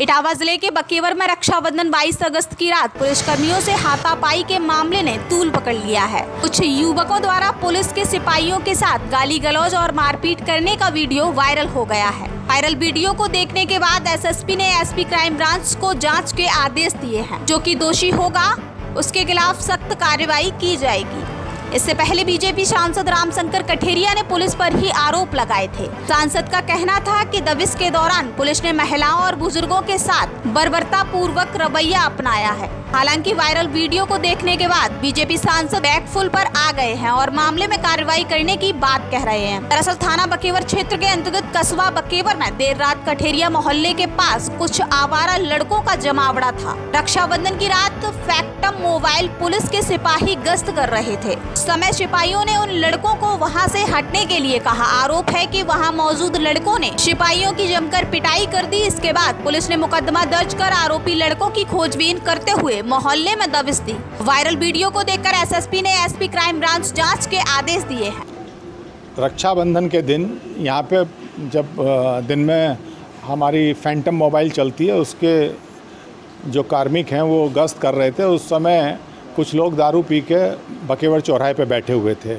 इटावा जिले के बकेवर में रक्षाबंधन 22 अगस्त की रात पुलिसकर्मियों से हाथापाई के मामले ने तूल पकड़ लिया है। कुछ युवकों द्वारा पुलिस के सिपाहियों के साथ गाली गलौज और मारपीट करने का वीडियो वायरल हो गया है। वायरल वीडियो को देखने के बाद एसएसपी ने एसपी क्राइम ब्रांच को जांच के आदेश दिए हैं। जो कि दोषी होगा उसके खिलाफ सख्त कार्रवाई की जाएगी। इससे पहले बीजेपी सांसद रामशंकर कठेरिया ने पुलिस पर ही आरोप लगाए थे। सांसद का कहना था कि दबिश के दौरान पुलिस ने महिलाओं और बुजुर्गों के साथ बर्बरता पूर्वक रवैया अपनाया है। हालांकि वायरल वीडियो को देखने के बाद बीजेपी सांसद बैकफुल पर आ गए हैं और मामले में कार्रवाई करने की बात कह रहे हैं। दरअसल थाना बकेवर क्षेत्र के अंतर्गत कस्बा बकेवर में देर रात कठेरिया मोहल्ले के पास कुछ आवारा लड़कों का जमावड़ा था। रक्षाबंधन की रात फैक्टम मोबाइल पुलिस के सिपाही गश्त कर रहे थे। समय सिपाहियों ने उन लड़कों को वहां से हटने के लिए कहा। आरोप है कि वहां मौजूद लड़कों ने सिपाहियों की जमकर पिटाई कर दी। इसके बाद पुलिस ने मुकदमा दर्ज कर आरोपी लड़कों की खोजबीन करते हुए मोहल्ले में दबिश दी। वायरल वीडियो को देखकर एसएसपी ने एसपी क्राइम ब्रांच जांच के आदेश दिए हैं। रक्षाबंधन के दिन यहाँ पे जब दिन में हमारी फैंटम मोबाइल चलती है, उसके जो कार्मिक हैं वो गश्त कर रहे थे। उस समय कुछ लोग दारू पी के बकेवर चौराहे पे बैठे हुए थे।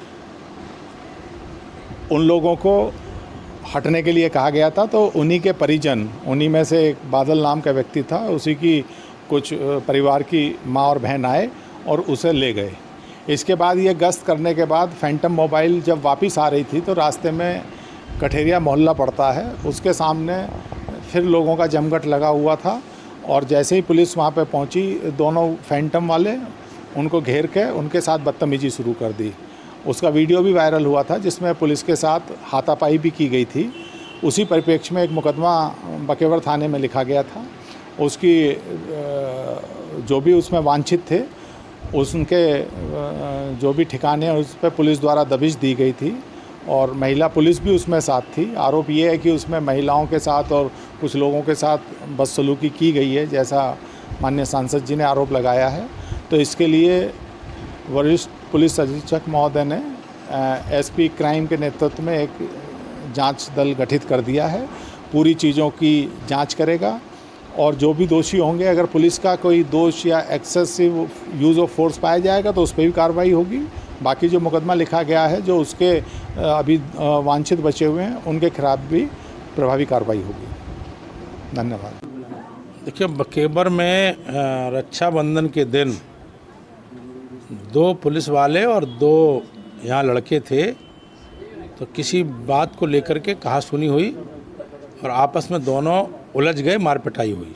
उन लोगों को हटने के लिए कहा गया था, तो उन्हीं के परिजन, उन्हीं में से एक बादल नाम का व्यक्ति था, उसी की कुछ परिवार की माँ और बहन आए और उसे ले गए। इसके बाद ये गश्त करने के बाद फैंटम मोबाइल जब वापस आ रही थी तो रास्ते में कठेरिया मोहल्ला पड़ता है, उसके सामने फिर लोगों का जमघट लगा हुआ था। और जैसे ही पुलिस वहाँ पे पहुँची, दोनों फैंटम वाले उनको घेर के उनके साथ बदतमीजी शुरू कर दी। उसका वीडियो भी वायरल हुआ था जिसमें पुलिस के साथ हाथापाई भी की गई थी। उसी परिप्रेक्ष्य में एक मुकदमा बकेवर थाने में लिखा गया था। उसकी जो भी उसमें वांछित थे उनके जो भी ठिकाने उस पर पुलिस द्वारा दबिश दी गई थी और महिला पुलिस भी उसमें साथ थी। आरोप ये है कि उसमें महिलाओं के साथ और कुछ लोगों के साथ बदसलूकी की गई है, जैसा माननीय सांसद जी ने आरोप लगाया है। तो इसके लिए वरिष्ठ पुलिस अधीक्षक महोदय ने एसपी क्राइम के नेतृत्व में एक जांच दल गठित कर दिया है। पूरी चीज़ों की जांच करेगा और जो भी दोषी होंगे, अगर पुलिस का कोई दोष या एक्सेसिव यूज़ ऑफ फोर्स पाया जाएगा तो उस पर भी कार्रवाई होगी। बाकी जो मुकदमा लिखा गया है, जो उसके अभी वांछित बचे हुए हैं, उनके खिलाफ भी प्रभावी कार्रवाई होगी। धन्यवाद। देखिए, बकेवर में रक्षाबंधन के दिन 2 पुलिस वाले और 2 यहाँ लड़के थे, तो किसी बात को लेकर के कहासुनी हुई और आपस में दोनों उलझ गए, मारपिटाई हुई।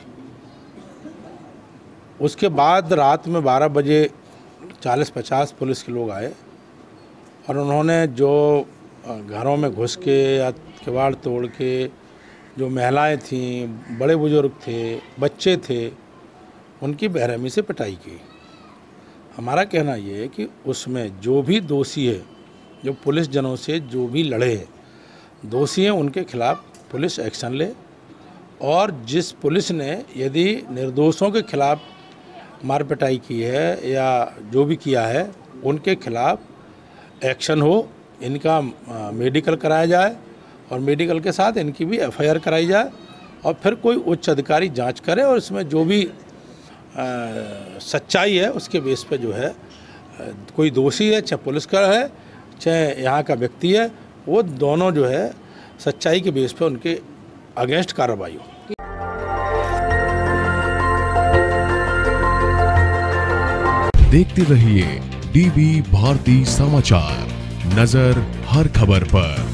उसके बाद रात में 12 बजे 40-50 पुलिस के लोग आए और उन्होंने जो घरों में घुस के या किवाड़ तोड़ के, जो महिलाएं थीं, बड़े बुजुर्ग थे, बच्चे थे, उनकी बेरहमी से पिटाई की। हमारा कहना ये है कि उसमें जो भी दोषी है, जो पुलिस जनों से जो भी लड़े हैं, दोषी हैं, उनके खिलाफ पुलिस एक्शन ले। और जिस पुलिस ने यदि निर्दोषों के खिलाफ मार पिटाई की है या जो भी किया है, उनके खिलाफ एक्शन हो, इनका मेडिकल कराया जाए और मेडिकल के साथ इनकी भी एफआईआर कराई जाए और फिर कोई उच्च अधिकारी जांच करे और इसमें जो भी सच्चाई है उसके बेस पे जो है कोई दोषी है, चाहे पुलिस का है चाहे यहाँ का व्यक्ति है, वो दोनों जो है सच्चाई के बेस पे उनके अगेंस्ट कार्रवाई हो। देखते रहिए डीवी भारती समाचार, नजर हर खबर पर।